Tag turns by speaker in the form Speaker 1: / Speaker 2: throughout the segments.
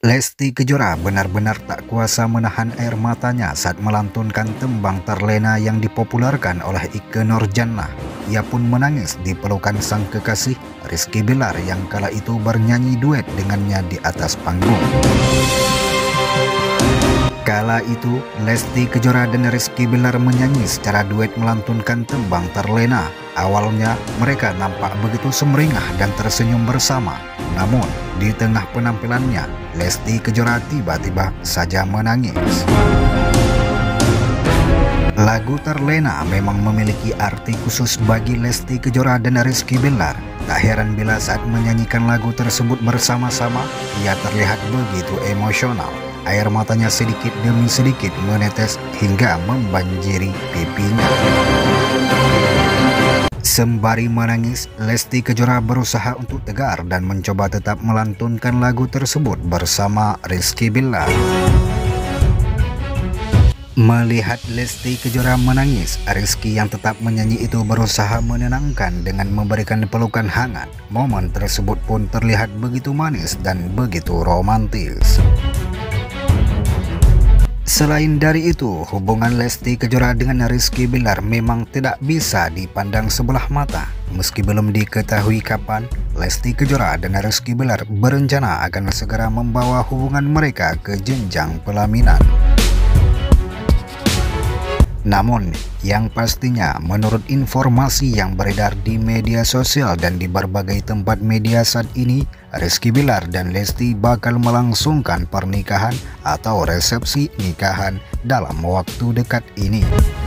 Speaker 1: Lesti Kejora benar-benar tak kuasa menahan air matanya saat melantunkan tembang terlena yang dipopulerkan oleh Ikke Nurjanah. Ia pun menangis di pelukan sang kekasih Rizky Bilar yang kala itu bernyanyi duet dengannya di atas panggung. Kala itu, Lesti Kejora dan Rizky Bilar menyanyi secara duet melantunkan tembang terlena. Awalnya, mereka nampak begitu semeringah dan tersenyum bersama. Namun, di tengah penampilannya, Lesti Kejora tiba-tiba saja menangis. Lagu Terlena memang memiliki arti khusus bagi Lesti Kejora dan Rizky Bilar. Tak heran bila saat menyanyikan lagu tersebut bersama-sama, ia terlihat begitu emosional. Air matanya sedikit demi sedikit menetes hingga membanjiri pipinya. Sembari menangis, Lesti Kejora berusaha untuk tegar dan mencoba tetap melantunkan lagu tersebut bersama Rizky Bilar. Melihat Lesti Kejora menangis, Rizky yang tetap menyanyi itu berusaha menenangkan dengan memberikan pelukan hangat. Momen tersebut pun terlihat begitu manis dan begitu romantis. Selain dari itu, hubungan Lesti Kejora dengan Rizky Bilar memang tidak bisa dipandang sebelah mata. Meski belum diketahui kapan, Lesti Kejora dan Rizky Bilar berencana akan segera membawa hubungan mereka ke jenjang pelaminan. Namun, yang pastinya menurut informasi yang beredar di media sosial dan di berbagai tempat media saat ini, Rizky Bilar dan Lesti bakal melangsungkan pernikahan atau resepsi nikahan dalam waktu dekat ini.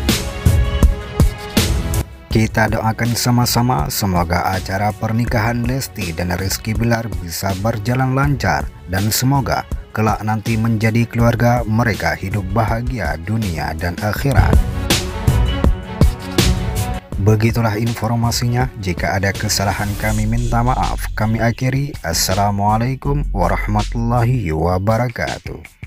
Speaker 1: Kita doakan sama-sama semoga acara pernikahan Lesti dan Rizky Bilar bisa berjalan lancar dan semoga kelak nanti menjadi keluarga mereka hidup bahagia dunia dan akhirat. Begitulah informasinya. Jika ada kesalahan kami minta maaf. Kami akhiri. Assalamualaikum warahmatullahi wabarakatuh.